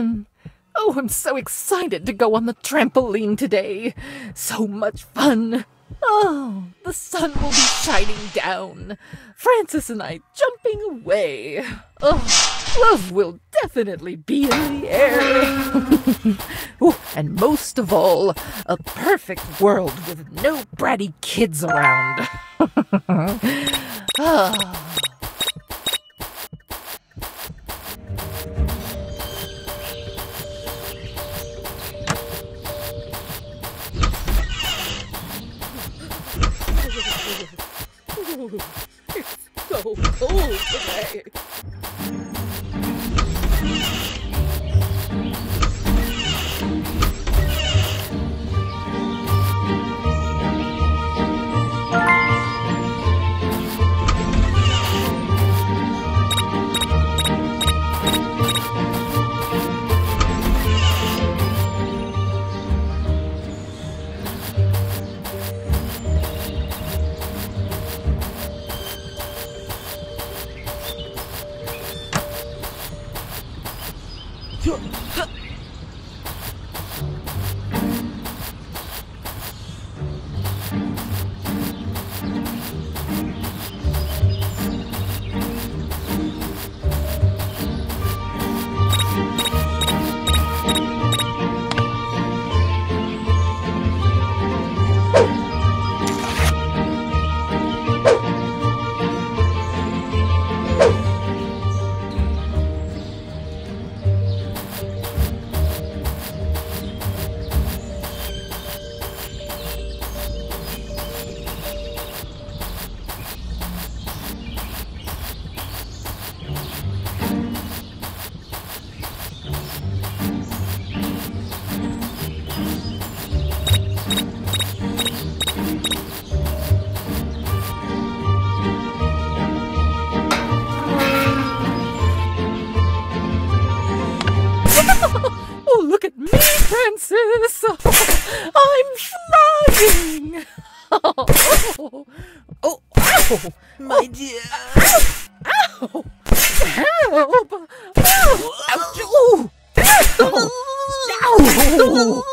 Oh, I'm so excited to go on the trampoline today. So much fun. Oh, the sun will be shining down. Francis and I jumping away. Oh, love will definitely be in the air. Oh, and most of all, a perfect world with no bratty kids around. Ah. It's so cold today. Oh, look at me, Francis! I'm flying! Oh, oh, ow! My dear. Ow! Help! Ow! Ouch! Ooh! Ow! Ow!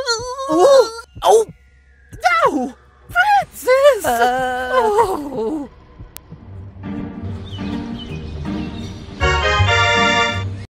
Oh! Oh! No! Francis! Oh!